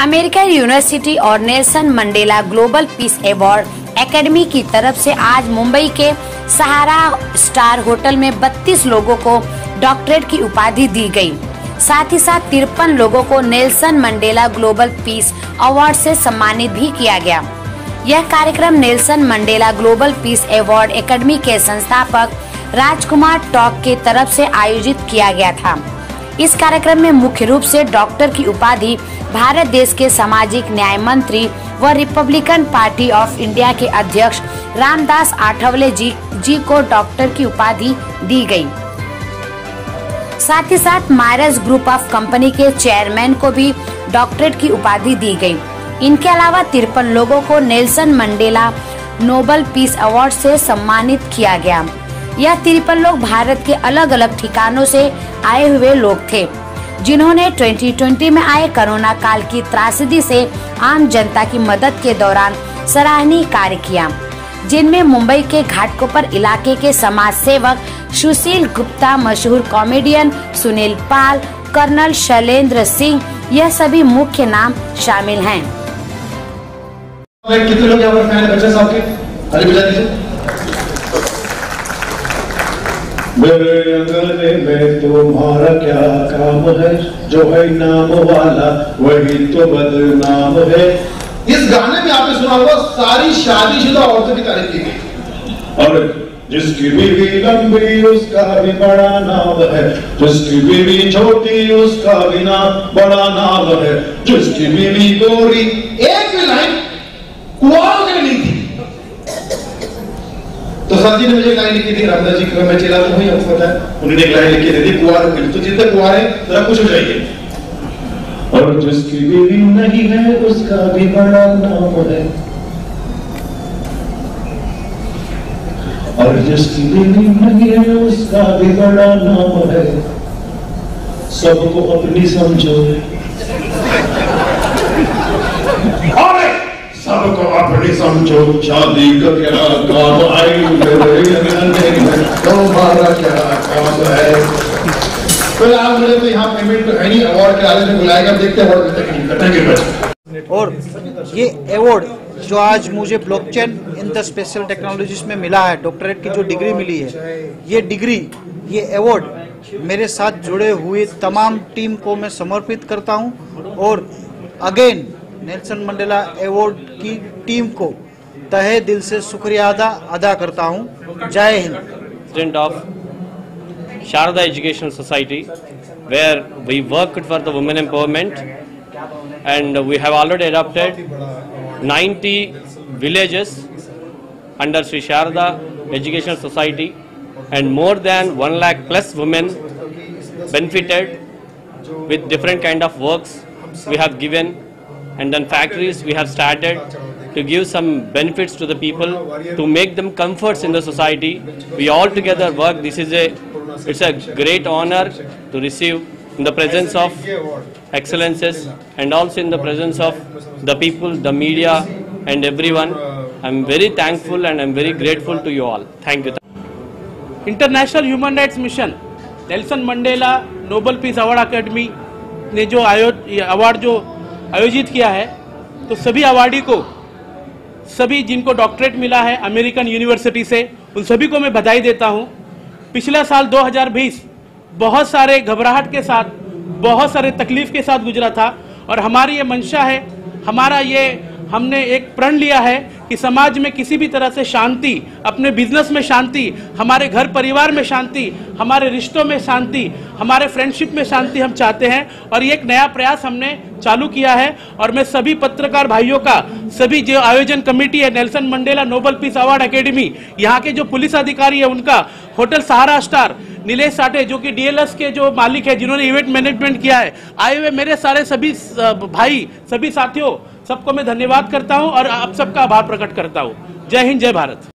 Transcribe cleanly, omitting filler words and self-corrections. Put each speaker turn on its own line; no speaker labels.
American university और Nelson Mandela global peace award academy की तरफ से आज मुंबई के सहारा स्टार होटल में 32 लोगों को डॉक्टरेट की उपाधि दी गई। साथ ही साथ 53 लोगों को Nelson Mandela global peace award से सम्मानित भी किया गया। यह कार्यक्रम Nelson Mandela global peace award academy के संस्थापक राजकुमार टॉक के तरफ से आयोजित किया गया था। इस कार्यक्रम में मुख्य रूप से डॉक्टर की उपाधि भारत देश के सामाजिक न्याय मंत्री व रिपब्लिकन पार्टी ऑफ इंडिया के अध्यक्ष रामदास आठवले जी को डॉक्टर की उपाधि दी गई। साथ ही साथ मायरस ग्रुप ऑफ कंपनी के चेयरमैन को भी डॉक्टरेट की उपाधि दी गई। इनके अलावा 53 लोगों को Nelson Mandela Nobel peace award से सम्मानित किया गया। यह 53 लोग भारत के अलग अलग ठिकानों से आए हुए लोग थे, जिन्होंने 2020 में आए कोरोना काल की त्रासदी से आम जनता की मदद के दौरान सराहनीय कार्य किया, जिनमें मुंबई के घाटकोपर इलाके के समाज सेवक सुशील गुप्ता, मशहूर कॉमेडियन सुनील पाल, कर्नल शैलेंद्र सिंह, यह सभी मुख्य नाम शामिल हैं।
कितने लोग यहाँ पर फैन हैं बच्चे साहब के? अरे बुला दीजिए।
मेरे अंगने में तुम्हारा क्या काम है, जो है नाम वाला वही तो बदनाम है।
इस गाने में आपने सुना होगा सारी शादीशुदा औरतों की तारीफ की गई।
और जिसकी बीवी लंबी उसका भी बड़ा नाम है, जिसकी बीवी छोटी उसका भी नाम बड़ा नाम है, जिसकी बीवी गोरी।
एक भी लाइन कुआरों के लिए नहीं थी। तो सर जी ने मुझे लाइन लिखी थी, रामदास जी का मैं चला तो हूँ, आपको पता है, उन्होंने एक लाइन लिखी थी कुआरों के लिए। तो जितने कुआर हैं जरा खुश हो जाइए।
और जिसकी बीवी नहीं है उसका भी बड़ा नाम है, और जिसकी बीवी नहीं है उसका भी बड़ा नाम है। सबको अपनी समझो, सबको अपनी समझो, शादी का क्या काम आई तुम्हारा क्या काम है।
तो आप मुझे तो यहाँ पेमेंट तो है नहीं, अवार्ड के आगे से बुलाएगा, देखते हैं अवार्ड तक।
और ये अवार्ड जो आज मुझे blockchain in the special technologies में मिला है, डॉक्टरेट की जो डिग्री मिली है, ये डिग्री, ये अवार्ड मेरे साथ जुड़े हुए तमाम टीम को मैं समर्पित करता हूँ। और अगेन नेल्सन मंडेला अवार्ड की टीम को तहे दिल से शुक्रिया अदा करता हूँ। जय हिंद।
President of Sharda Educational Society, where we worked for the women empowerment, and we have already adopted 90 villages under Sri Sharda Educational Society, and more than 1 lakh plus women benefited with different kind of works we have given, and then factories we have started to give some benefits to the people, to make them comforts in the society. We all together work. It's a great honor to receive in the presence of excellences and also in the presence of the people, the media and everyone. I'm very thankful and I'm very grateful to you all. Thank you.
International human rights mission Nelson Mandela Nobel peace award academy ने जो award जो आयोजित किया है, तो सभी awardee को, सभी जिनको डॉक्टरेट मिला है अमेरिकन यूनिवर्सिटी से, उन सभी को मैं बधाई देता हूं। पिछला साल 2020 बहुत सारे घबराहट के साथ, बहुत सारे तकलीफ के साथ गुजरा था, और हमारी ये मंशा है, हमने एक प्रण लिया है कि समाज में किसी भी तरह से शांति, अपने बिजनेस में शांति, हमारे घर परिवार में शांति, हमारे रिश्तों में शांति, हमारे फ्रेंडशिप में शांति हम चाहते हैं। और ये एक नया प्रयास हमने चालू किया है। और मैं सभी पत्रकार भाइयों का, सभी जो आयोजन कमेटी है Nelson Mandela Nobel peace award academy, यहाँ के जो पुलिस अधिकारी है उनका, होटल सहारा स्टार नीलेश साठे जो कि डीएलएस के जो मालिक है, जिन्होंने इवेंट मैनेजमेंट किया है, आए हुए मेरे सारे सभी भाई, सभी साथियों, सबको मैं धन्यवाद करता हूं और आप सबका आभार प्रकट करता हूं। जय हिंद, जय भारत।